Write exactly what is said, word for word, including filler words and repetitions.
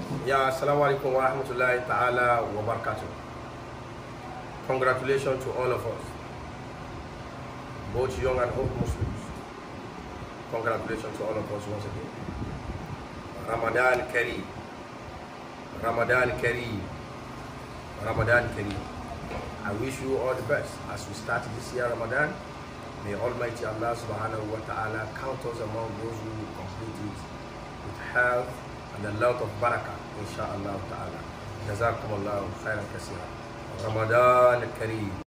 Yeah, assalamu alaikum wa rahmatullahi ta'ala wa barakatuh. Congratulations to all of us, both young and old Muslims. Congratulations to all of us once again. Ramadan Kareem. Ramadan Kareem. Ramadan Kareem. I wish you all the best as we start this year Ramadan. May Almighty Allah subhanahu wa ta'ala count us among those who complete it with health and a lot of barakah, inshallah ta'ala. Jazakumullahu khairan kaseera. Ramadan Kareem.